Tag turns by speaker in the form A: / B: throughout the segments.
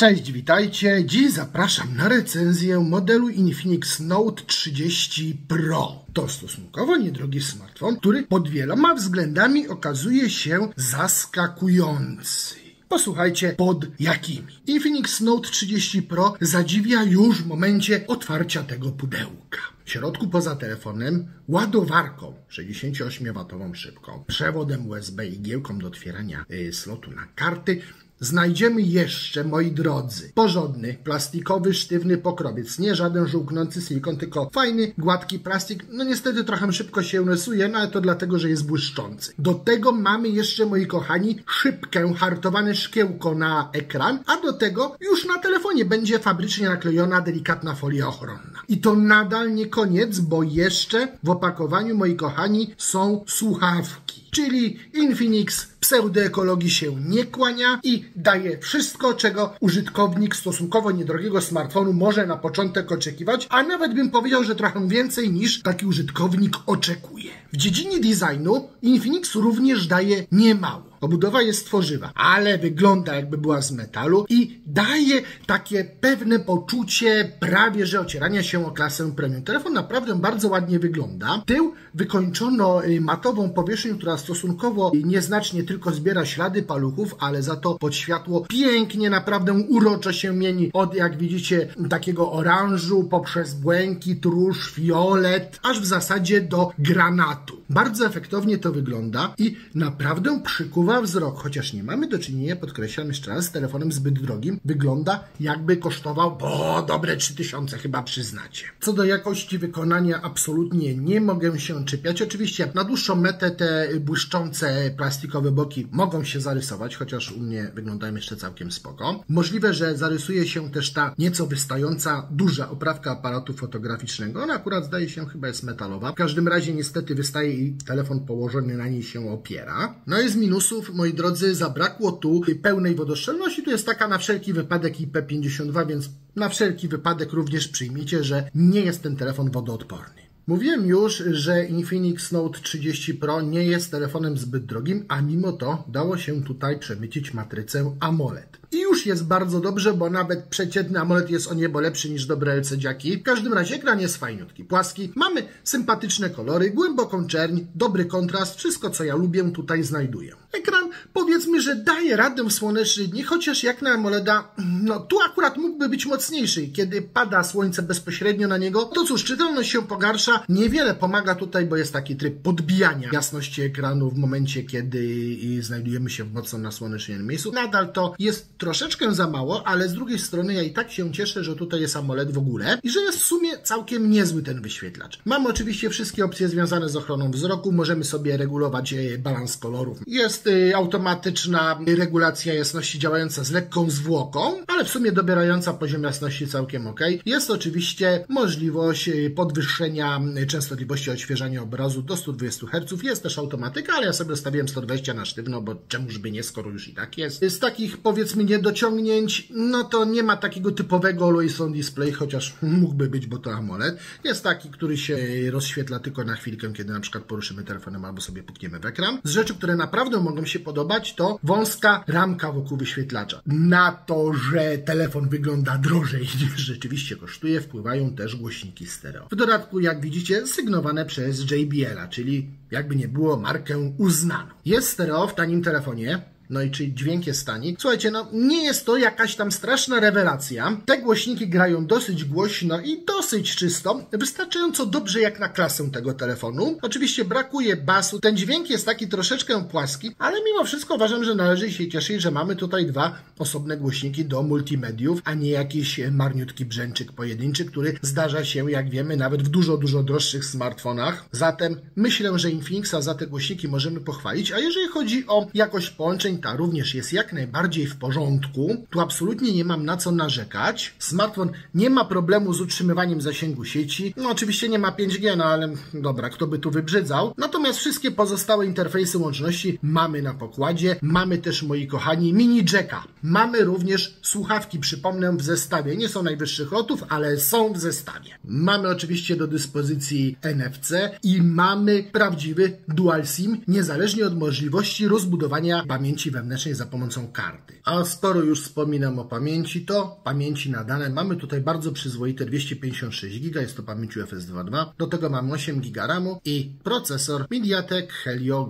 A: Cześć, witajcie. Dziś zapraszam na recenzję modelu Infinix Note 30 Pro. To stosunkowo niedrogi smartfon, który pod wieloma względami okazuje się zaskakujący. Posłuchajcie, pod jakimi. Infinix Note 30 Pro zadziwia już w momencie otwarcia tego pudełka. W środku poza telefonem, ładowarką 68W szybką, przewodem USB i igiełką do otwierania slotu na karty, znajdziemy jeszcze, moi drodzy, porządny, plastikowy, sztywny pokrowiec. Nie żaden żółknący silikon, tylko fajny, gładki plastik. No niestety trochę szybko się rysuje, no ale to dlatego, że jest błyszczący. Do tego mamy jeszcze, moi kochani, szybkę, hartowane szkiełko na ekran, a do tego już na telefonie będzie fabrycznie naklejona delikatna folia ochronna. I to nadal nie koniec, bo jeszcze w opakowaniu, moi kochani, są słuchawki. Czyli Infinix pseudoekologii się nie kłania i daje wszystko, czego użytkownik stosunkowo niedrogiego smartfonu może na początek oczekiwać, a nawet bym powiedział, że trochę więcej niż taki użytkownik oczekuje. W dziedzinie designu Infinix również daje niemało. Obudowa jest tworzywa, ale wygląda jakby była z metalu i daje takie pewne poczucie prawie, że ocierania się o klasę premium. Telefon naprawdę bardzo ładnie wygląda. Tył wykończono matową powierzchnią, która stosunkowo nieznacznie tylko zbiera ślady paluchów, ale za to pod światło pięknie, naprawdę uroczo się mieni od, jak widzicie, takiego oranżu poprzez błękit, róż, fiolet, aż w zasadzie do granatu. Bardzo efektownie to wygląda i naprawdę przykuwa wzrok, chociaż nie mamy do czynienia, podkreślam jeszcze raz, z telefonem zbyt drogim. Wygląda jakby kosztował, bo dobre 3000 chyba przyznacie. Co do jakości wykonania absolutnie nie mogę się czepiać. Oczywiście na dłuższą metę te błyszczące plastikowe boki mogą się zarysować, chociaż u mnie wyglądają jeszcze całkiem spoko. Możliwe, że zarysuje się też ta nieco wystająca duża oprawka aparatu fotograficznego. Ona akurat zdaje się chyba jest metalowa. W każdym razie niestety wystaje i telefon położony na niej się opiera. No i z minusów, moi drodzy, zabrakło tu pełnej wodoszczelności. Tu jest taka na wszelki wypadek IP52, więc na wszelki wypadek również przyjmijcie, że nie jest ten telefon wodoodporny. Mówiłem już, że Infinix Note 30 Pro nie jest telefonem zbyt drogim, a mimo to dało się tutaj przemycić matrycę AMOLED. I już jest bardzo dobrze, bo nawet przeciętny AMOLED jest o niebo lepszy niż dobre LCD-aki. W każdym razie ekran jest fajniutki, płaski. Mamy sympatyczne kolory, głęboką czerń, dobry kontrast. Wszystko, co ja lubię, tutaj znajduję. Ekran, powiedzmy, że daje radę w słoneczne dni, chociaż jak na AMOLEDa, no tu akurat mógłby być mocniejszy. Kiedy pada słońce bezpośrednio na niego, to cóż, czytelność się pogarsza. Niewiele pomaga tutaj, bo jest taki tryb podbijania jasności ekranu w momencie, kiedy znajdujemy się w mocno nasłonecznionym miejscu. Nadal to jest troszeczkę za mało, ale z drugiej strony ja i tak się cieszę, że tutaj jest AMOLED w ogóle i że jest w sumie całkiem niezły ten wyświetlacz. Mamy oczywiście wszystkie opcje związane z ochroną wzroku, możemy sobie regulować balans kolorów. Jest automatyczna regulacja jasności działająca z lekką zwłoką, ale w sumie dobierająca poziom jasności całkiem ok. Jest oczywiście możliwość podwyższenia częstotliwości odświeżania obrazu do 120 Hz. Jest też automatyka, ale ja sobie ustawiłem 120 na sztywno, bo czemuż by nie, skoro już i tak jest. Z takich, powiedzmy, niedociągnięć, no to nie ma takiego typowego Always On Display, chociaż mógłby być, bo to AMOLED. Jest taki, który się rozświetla tylko na chwilkę, kiedy na przykład poruszymy telefonem albo sobie pukniemy w ekran. Z rzeczy, które naprawdę mogą się podobać, to wąska ramka wokół wyświetlacza. Na to, że telefon wygląda drożej niż rzeczywiście kosztuje, wpływają też głośniki stereo. W dodatku, jak widzicie, sygnowane przez JBL-a, czyli jakby nie było markę uznaną. Jest stereo w tanim telefonie. No i czy dźwięk jest tani? Słuchajcie, no nie jest to jakaś tam straszna rewelacja. Te głośniki grają dosyć głośno i dosyć czysto, wystarczająco dobrze jak na klasę tego telefonu. Oczywiście brakuje basu, ten dźwięk jest taki troszeczkę płaski, ale mimo wszystko uważam, że należy się cieszyć, że mamy tutaj dwa osobne głośniki do multimediów, a nie jakiś marniutki brzęczyk pojedynczy, który zdarza się, jak wiemy, nawet w dużo droższych smartfonach. Zatem myślę, że Infinixa za te głośniki możemy pochwalić, a jeżeli chodzi o jakość połączeń, ta również jest jak najbardziej w porządku. Tu absolutnie nie mam na co narzekać. Smartfon nie ma problemu z utrzymywaniem zasięgu sieci. No oczywiście nie ma 5G, no ale dobra, kto by tu wybrzydzał. Natomiast wszystkie pozostałe interfejsy łączności mamy na pokładzie. Mamy też, moi kochani, mini jacka. Mamy również słuchawki, przypomnę, w zestawie. Nie są najwyższych lotów, ale są w zestawie. Mamy oczywiście do dyspozycji NFC i mamy prawdziwy dual SIM, niezależnie od możliwości rozbudowania pamięci wewnętrznej za pomocą karty. A skoro już wspominam o pamięci, to pamięci na dane mamy tutaj bardzo przyzwoite 256 GB, jest to pamięć UFS 2.2, do tego mamy 8 GB RAMu i procesor MediaTek Helio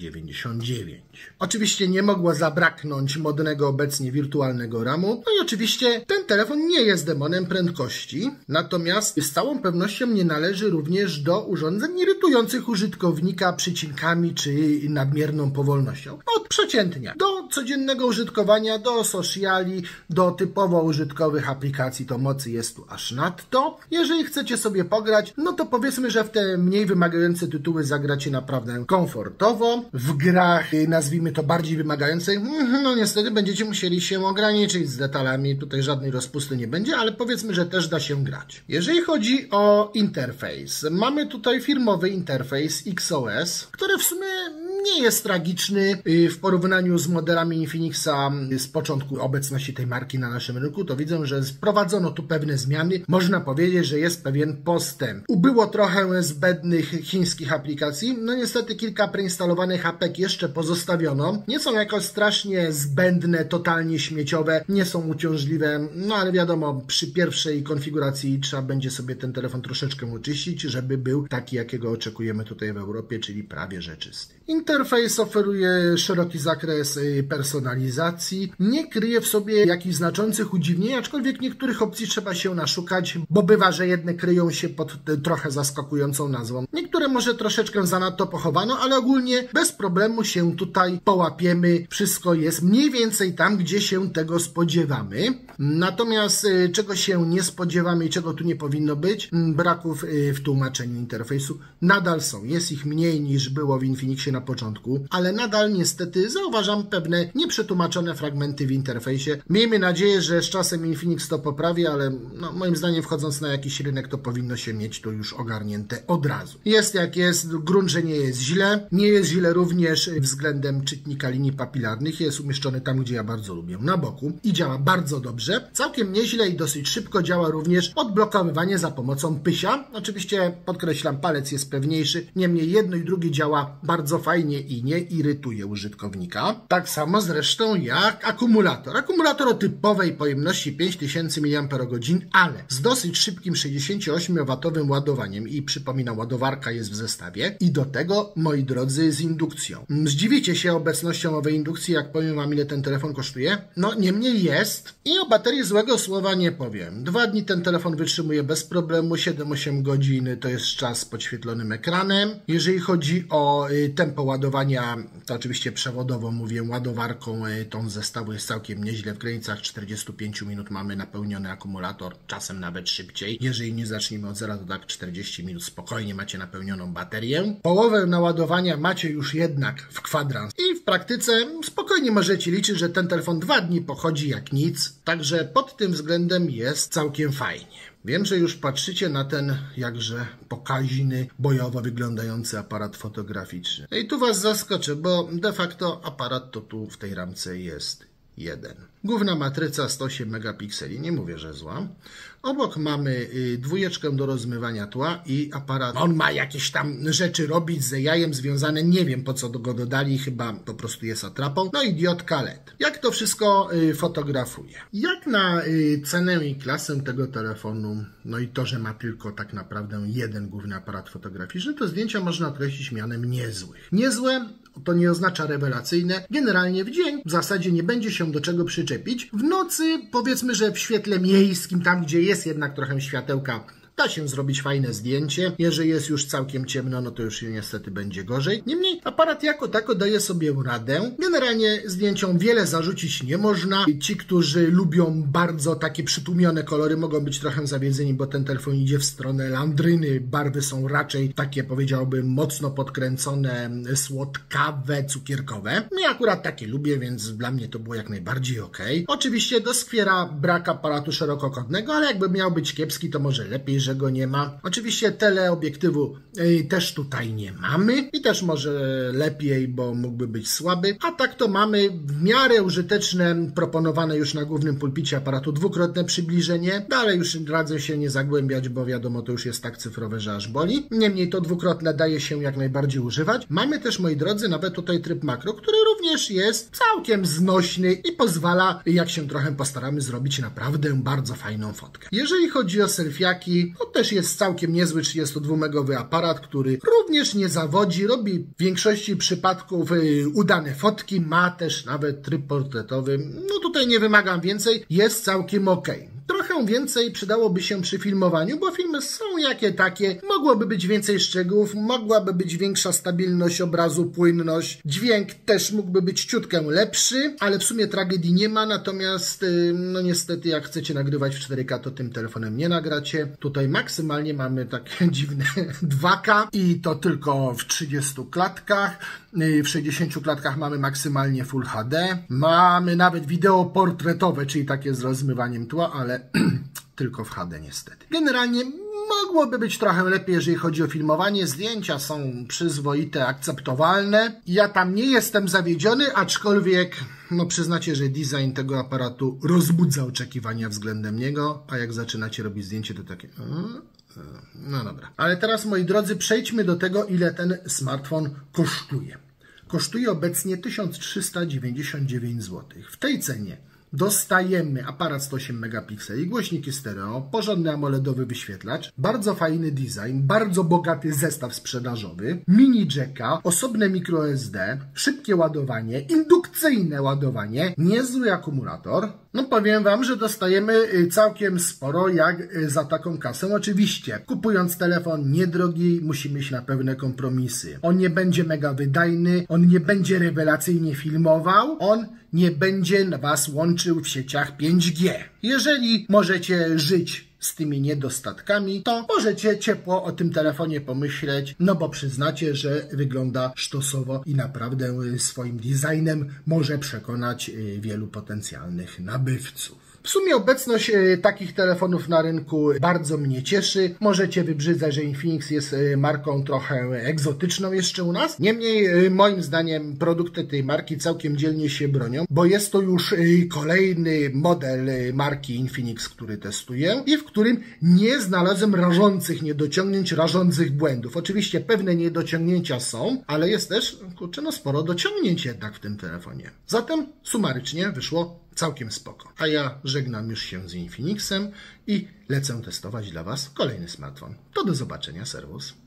A: G99. Oczywiście nie mogło zabraknąć modnego obecnie wirtualnego RAMu, no i oczywiście ten telefon nie jest demonem prędkości, natomiast z całą pewnością nie należy również do urządzeń irytujących użytkownika przycinkami czy nadmierną powolnością. Od przeciętnia do codziennego użytkowania, do sociali, do typowo użytkowych aplikacji to mocy jest tu aż nadto. Jeżeli chcecie sobie pograć, no to powiedzmy, że w te mniej wymagające tytuły zagracie naprawdę komfortowo. W grach, nazwijmy to bardziej wymagających, no niestety będziecie musieli się ograniczyć z detalami, tutaj żadnej rozpusty nie będzie, ale powiedzmy, że też da się grać. Jeżeli chodzi o interfejs, mamy tutaj firmowy interfejs XOS, który w sumie nie jest tragiczny w porównaniu z modelami Infinixa z początku obecności tej marki na naszym rynku, to widzę, że wprowadzono tu pewne zmiany. Można powiedzieć, że jest pewien postęp. Ubyło trochę zbędnych chińskich aplikacji, no niestety kilka preinstalowanych apek jeszcze pozostawiono. Nie są jakoś strasznie zbędne, totalnie śmieciowe, nie są uciążliwe, no ale wiadomo, przy pierwszej konfiguracji trzeba będzie sobie ten telefon troszeczkę oczyścić, żeby był taki, jakiego oczekujemy tutaj w Europie, czyli prawie że czysty. Interfejs oferuje szeroki zakres personalizacji, nie kryje w sobie jakichś znaczących udziwnień, aczkolwiek niektórych opcji trzeba się naszukać, bo bywa, że jedne kryją się pod trochę zaskakującą nazwą. Niektóre może troszeczkę zanadto pochowano, ale ogólnie bez problemu się tutaj połapiemy. Wszystko jest mniej więcej tam, gdzie się tego spodziewamy. Natomiast czego się nie spodziewamy i czego tu nie powinno być, braków w tłumaczeniu interfejsu nadal są. Jest ich mniej niż było w Infinixie na początku, ale nadal niestety zauważam pewne nieprzetłumaczone fragmenty w interfejsie. Miejmy nadzieję, że z czasem Infinix to poprawi, ale no, moim zdaniem wchodząc na jakiś rynek to powinno się mieć to już ogarnięte od razu. Jest jak jest, grunt, że nie jest źle. Nie jest źle również względem czytnika linii papilarnych. Jest umieszczony tam, gdzie ja bardzo lubię, na boku i działa bardzo dobrze. Całkiem nieźle i dosyć szybko działa również odblokowywanie za pomocą pysia. Oczywiście podkreślam, palec jest pewniejszy, niemniej jedno i drugie działa bardzo fajnie i nie irytuje użytkownika. Tak samo zresztą jak akumulator. Akumulator o typowej pojemności 5000 mAh, ale z dosyć szybkim 68W ładowaniem i przypominam, ładowarka jest w zestawie i do tego, moi drodzy, z indukcją. Zdziwicie się obecnością owej indukcji, jak powiem wam, ile ten telefon kosztuje. No niemniej jest i o baterii złego słowa nie powiem. 2 dni ten telefon wytrzymuje bez problemu, 7-8 godzin to jest czas z podświetlonym ekranem. Jeżeli chodzi o tempo ładowania, to oczywiście przewodowo mówię, ładowarką tą zestawu jest całkiem nieźle. W granicach 45 minut mamy napełniony akumulator, czasem nawet szybciej. Jeżeli nie zaczniemy od zera, to tak 40 minut spokojnie macie napełnioną baterię. Połowę naładowania macie już jednak w kwadrans i w praktyce spokojnie możecie liczyć, że ten telefon 2 dni pochodzi jak nic. Także pod tym względem jest całkiem fajnie. Wiem, że już patrzycie na ten jakże pokaźny, bojowo wyglądający aparat fotograficzny. I tu was zaskoczę, bo de facto aparat to tu w tej ramce jest jeden. Główna matryca 108 megapikseli, nie mówię, że zła. Obok mamy dwójeczkę do rozmywania tła i aparat. On ma jakieś tam rzeczy robić z jajem związane, nie wiem po co go dodali, chyba po prostu jest atrapą. No i diotka LED. Jak to wszystko fotografuje? Jak na cenę i klasę tego telefonu, no i to, że ma tylko tak naprawdę jeden główny aparat fotograficzny, to zdjęcia można określić mianem niezłych. Niezłe to nie oznacza rewelacyjne. Generalnie w dzień w zasadzie nie będzie się do czego przyczepić. W nocy powiedzmy, że w świetle miejskim, tam gdzie jest jednak trochę światełka, da się zrobić fajne zdjęcie. Jeżeli jest już całkiem ciemno, no to już niestety będzie gorzej. Niemniej aparat jako tako daje sobie radę. Generalnie zdjęciom wiele zarzucić nie można. Ci, którzy lubią bardzo takie przytłumione kolory, mogą być trochę zawiedzeni, bo ten telefon idzie w stronę landryny. Barwy są raczej takie, powiedziałbym, mocno podkręcone, słodkawe, cukierkowe. Ja akurat takie lubię, więc dla mnie to było jak najbardziej ok. Oczywiście doskwiera brak aparatu szerokokątnego, ale jakby miał być kiepski, to może lepiej, że go nie ma. Oczywiście teleobiektywu też tutaj nie mamy i też może lepiej, bo mógłby być słaby. A tak to mamy w miarę użyteczne, proponowane już na głównym pulpicie aparatu dwukrotne przybliżenie. Dalej już radzę się nie zagłębiać, bo wiadomo, to już jest tak cyfrowe, że aż boli. Niemniej to dwukrotne daje się jak najbardziej używać. Mamy też, moi drodzy, nawet tutaj tryb makro, który również jest całkiem znośny i pozwala, jak się trochę postaramy, zrobić naprawdę bardzo fajną fotkę. Jeżeli chodzi o selfiaki, to też jest całkiem niezły 32-megowy aparat, który również nie zawodzi, robi w większości przypadków udane fotki, ma też nawet tryb portretowy. No tutaj nie wymagam więcej, jest całkiem ok. Trochę więcej przydałoby się przy filmowaniu, bo filmy są jakie takie, mogłoby być więcej szczegółów, mogłaby być większa stabilność obrazu, płynność, dźwięk też mógłby być ciutkę lepszy, ale w sumie tragedii nie ma, natomiast no niestety jak chcecie nagrywać w 4K, to tym telefonem nie nagracie. Tutaj maksymalnie mamy takie dziwne 2K i to tylko w 30 klatkach. W 60 klatkach mamy maksymalnie Full HD. Mamy nawet wideo portretowe, czyli takie z rozmywaniem tła, ale tylko w HD niestety. Generalnie mogłoby być trochę lepiej, jeżeli chodzi o filmowanie. Zdjęcia są przyzwoite, akceptowalne. Ja tam nie jestem zawiedziony, aczkolwiek no przyznacie, że design tego aparatu rozbudza oczekiwania względem niego, a jak zaczynacie robić zdjęcie, to takie... No dobra. Ale teraz, moi drodzy, przejdźmy do tego, ile ten smartfon kosztuje. Kosztuje obecnie 1399 zł. W tej cenie dostajemy aparat 108 megapikseli, głośniki stereo, porządny AMOLEDowy wyświetlacz, bardzo fajny design, bardzo bogaty zestaw sprzedażowy, mini jacka, osobne microSD, szybkie ładowanie, indukcyjne ładowanie, niezły akumulator. No powiem wam, że dostajemy całkiem sporo jak za taką kasę. Oczywiście, kupując telefon niedrogi, musimy iść na pewne kompromisy. On nie będzie mega wydajny, on nie będzie rewelacyjnie filmował, on nie będzie was łączył w sieciach 5G. Jeżeli możecie żyć z tymi niedostatkami, to możecie ciepło o tym telefonie pomyśleć, no bo przyznacie, że wygląda sztosowo i naprawdę swoim designem może przekonać wielu potencjalnych nabywców. W sumie obecność takich telefonów na rynku bardzo mnie cieszy. Możecie wybrzydzać, że Infinix jest marką trochę egzotyczną jeszcze u nas. Niemniej moim zdaniem produkty tej marki całkiem dzielnie się bronią, bo jest to już kolejny model marki Infinix, który testuję i w którym nie znalazłem rażących niedociągnięć, rażących błędów. Oczywiście pewne niedociągnięcia są, ale jest też, kurczę, no sporo dociągnięć jednak w tym telefonie. Zatem sumarycznie wyszło całkiem spoko. A ja żegnam już się z Infinixem i lecę testować dla was kolejny smartfon. To do zobaczenia, serwus.